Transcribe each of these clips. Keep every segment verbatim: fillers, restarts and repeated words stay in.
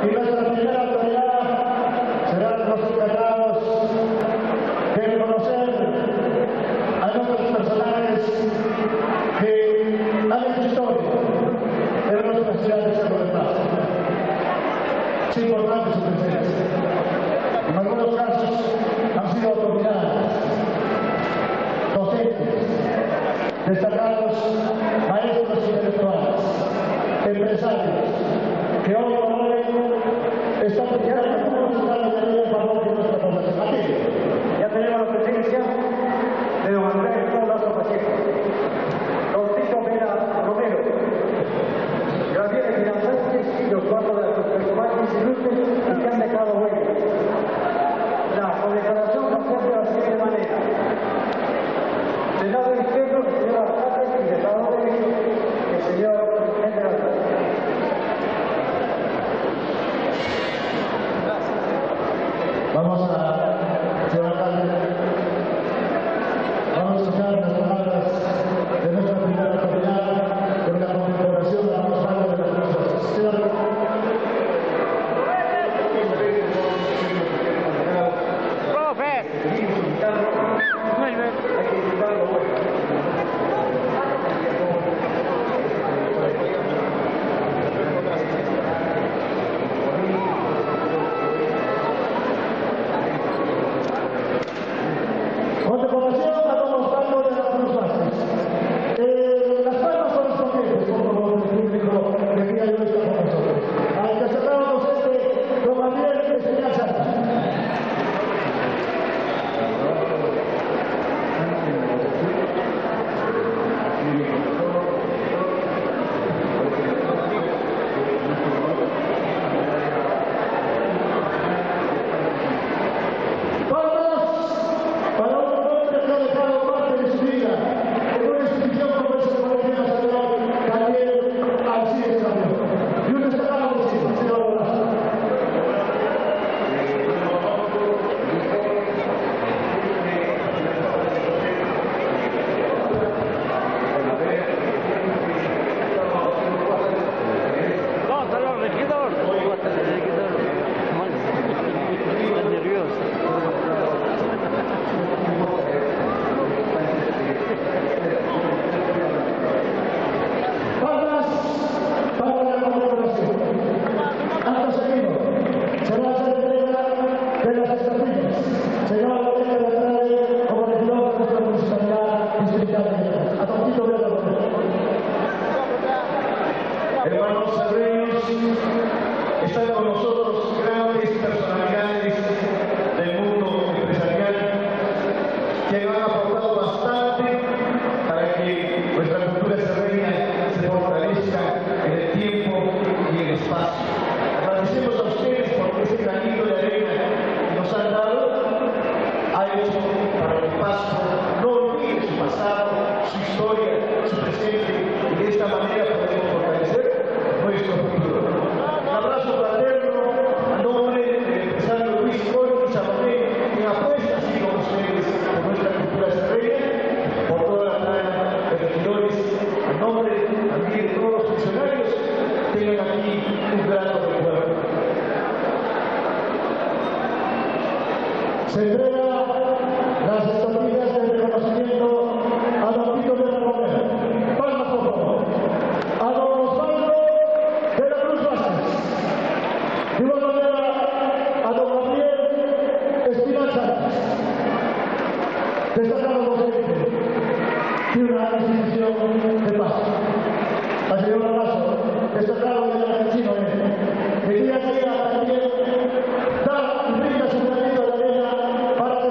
Y nuestra primera autoridad serán los encargados de conocer a nuestros personajes que han hecho historia en nuestra ciudad de Cerro de Paz. Es importante su presencia. En algunos casos han sido autoridades, docentes, destacados maestros intelectuales, empresarios, que hoy por hoy están peleando como ciudadanos de vida en favor de nuestra población. Aquí ya tenemos la presencia de don Andrés Lazo Pacheco, don Tito Mena Romero, Gabriel Mena Sánchez y los cuatro de los personajes ilustres que han dejado huella. La condecoración va a ser de la siguiente manera. Del lado izquierdo, el señor Arcade, y del lado derecho, el señor Henry Arcade. Vamos a, señor alcalde, vamos a escuchar las palabras de nuestra primera autoridad con la conmemoración de la más grande de las cosas. Señor. ¡Profe! Vuelve. Hay que disfrutarlo bueno. Condecoración a don Osvaldo de la Cruz Vázquez. Eh, las palmas correspondientes, por favor, del público que día de hoy está con nosotros. Al destacado docente, don Gabriel Espinal Sánchez. Hermanos serreños, están con nosotros grandes personalidades del mundo empresarial que han aportado bastante para que nuestra cultura serreña se fortalezca en el tiempo y en el espacio. Agradecemos a ustedes por ese granito de arena que nos han dado, ha hecho para que Pasto no olvide su pasado, su historia, su presente, y de esta manera podemos fortalecer nuestro futuro. Un abrazo fraterno a nombre del empresario Luis Coro y Sabaté, que apuesta así con ustedes por nuestra cultura serreña, por toda la plana de regidores, a nombre también de todos los funcionarios, tengan aquí un grato recuerdo. Se entrega las estampillas de reconocimiento a don Tito Mena Romero. Palmas, por favor. A don Osvaldo de la Cruz Vázquez. De igual manera, a don Gabriel Espinal Sánchez. Destacado docente de una institución de paz. Al señor Lazo, destacado de la Cancino, que día a día también da y brinda su granito de arena para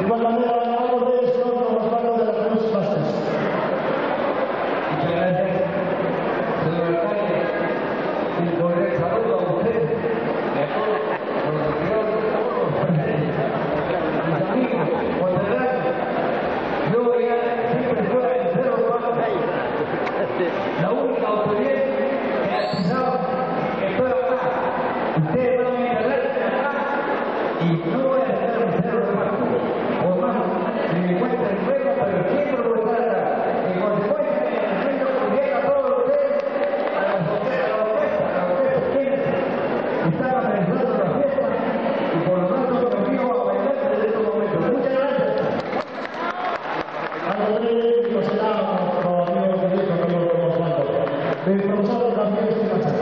igual manera, algo de esto nos van de la Cruz Masters. Muchas gracias, señor alcalde. Y con el saludo a usted, y a todos los regidores, a todos los presidentes, mis amigos, conterráneos. Yo ya siempre fuera el Cerro Duarte, la única autoridad que ha pisado que estoy acá. Ustedes van a enterrarse acá y no voy a estar en el Cerro de Duarte. Por más que me encuentre enfermo, pero siempre voy a estar acá. En consecuencia, el sueño que llega a todos ustedes, a la orquesta, a la orquesta, a la orquesta, quienes están organizando la fiesta y por lo tanto los digo a bailar desde estos momentos. Muchas gracias. André, lo será, como amigo que dijo, que lo conozco. El profesor también es una charla.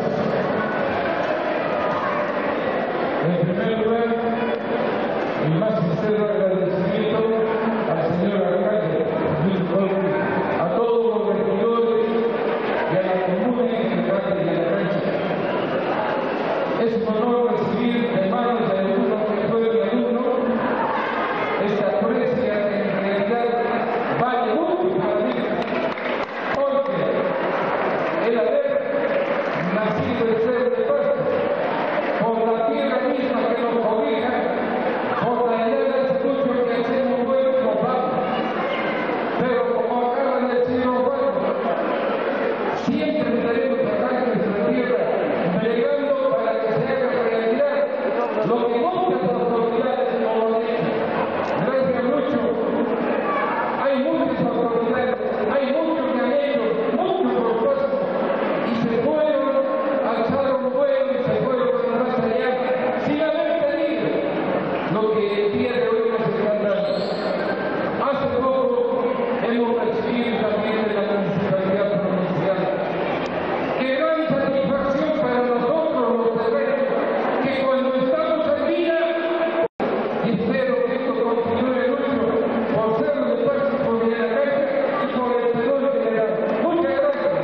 En primer lugar, el más sincero agradecimiento al señor alcalde, Luis Jorge, a todos los regidores y a la comuna en general de la cancha. Es un honor recibir de manos de uno que fue mi alumno esta aprecia que en realidad vale mucho para mí, porque el haber nacido en Cerro de Duarte, por la tierra misma que nos cobija, por la idea de mucho que hacemos bueno y nos vamos. Pero como acaba de decir Osvaldo, siempre estaremos acá en nuestra tierra, bregando para que se haga realidad lo que muchas autoridades no lo han hecho. Gracias mucho. Hay muchas autoridades, hay muchos que han hecho muchos propósitos y se fueron, alzaron vuelo y se fueron más allá sin haber tenido lo que el día de hoy nos están dando. Hace poco hemos recibido también de la Municipalidad Provincial. ¡Qué gran satisfacción para nosotros los terrenos que cuando estamos en vida, y espero que esto continúe mucho por ser de paz y por la calle y por el tenor general! Muchas gracias.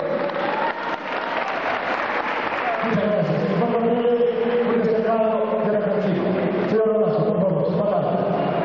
Muchas gracias. El informe breve, muy destacado de la canción. Señor Alonso, por favor, su palabra.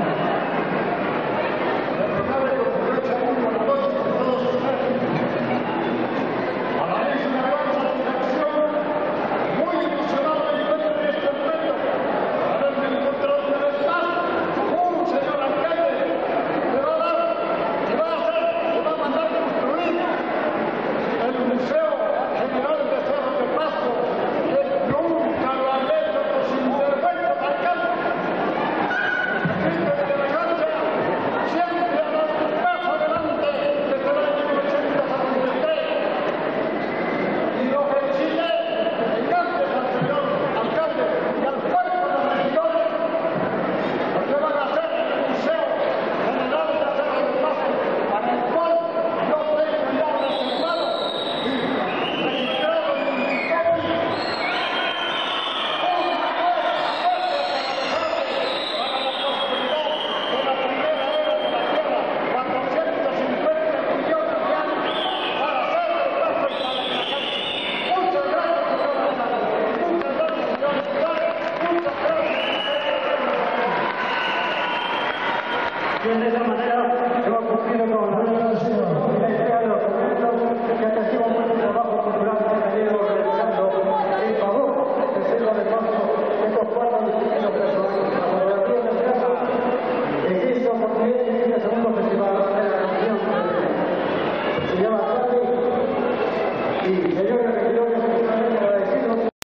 A la vez una gran satisfacción, muy emocionado de encuentro en este momento, haberme encontrado una vez más con un señor alcalde que va a dar, que va a hacer, que va a mandar construir el Museo General de Cerro de Pasto, que nunca lo han hecho por su interveniente alcalde. Felipe de la Cancha siempre ha dado un paso adelante desde el año mil novecientos setenta y tres. Y lo felicité gigantes al señor alcalde y al cuerpo de regidores porque van a hacer el Museo General de Cerro de Pasto, para el cual yo tengo ya reservado y registrado en un copy una nueva para la prosperidad de la primera era de la tierra, cuatrocientos cincuenta millones de años para hacer el paso y para la cancha. Muchas gracias, señor alcalde. Muchas gracias, señor alcalde. Muchas gracias. Bien, de esa manera hemos cumplido con la entrega de los documentos que ha tenido mucho trabajo cultural